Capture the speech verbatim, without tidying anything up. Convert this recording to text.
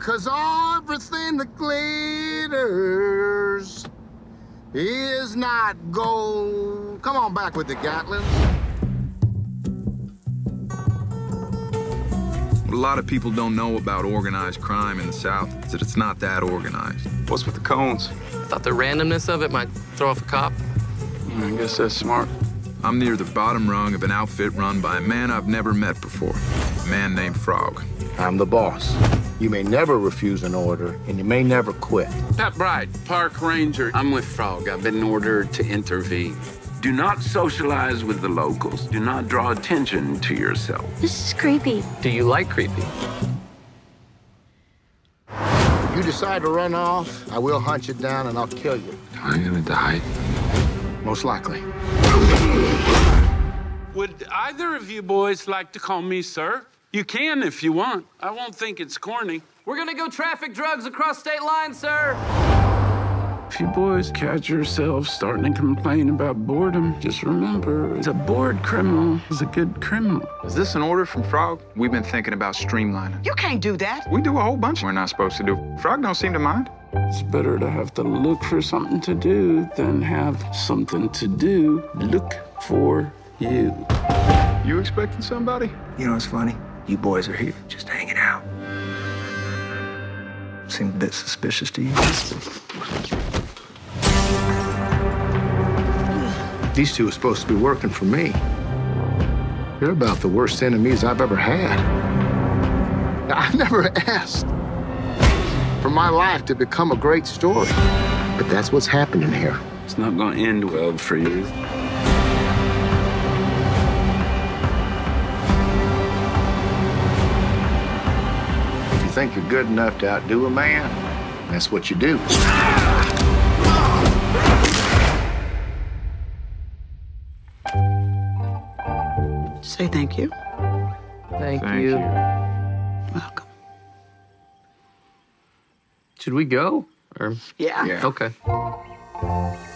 'cause everything that glitters is not gold. Come on back with the Gatlins. What a lot of people don't know about organized crime in the South is that it's not that organized. What's with the cones? Thought the randomness of it might throw off a cop. I guess that's smart. I'm near the bottom rung of an outfit run by a man I've never met before, a man named Frog. I'm the boss. You may never refuse an order, and you may never quit. Pat Bright, park ranger. I'm with Frog. I've been ordered to intervene. Do not socialize with the locals. Do not draw attention to yourself. This is creepy. Do you like creepy? If you decide to run off, I will hunt you down and I'll kill you. Am I gonna die? Most likely. Would either of you boys like to call me sir? You can if you want. I won't think it's corny. We're gonna go traffic drugs across state lines, sir. If you boys catch yourselves starting to complain about boredom, just remember, a bored criminal is a good criminal. Is this an order from Frog? We've been thinking about streamlining. You can't do that. We do a whole bunch we're not supposed to do. Frog don't seem to mind. It's better to have to look for something to do than have something to do look for you. You expecting somebody? You know what's funny? You boys are here just hanging out. Seem a bit suspicious to you? These two are supposed to be working for me. You're about the worst enemies I've ever had. I never asked for my life to become a great story, but that's what's happening here. It's not gonna end well for you. If you think you're good enough to outdo a man, that's what you do. Say thank you. Thank, Thank you. you. Welcome. Should we go? Or Yeah. Yeah. okay.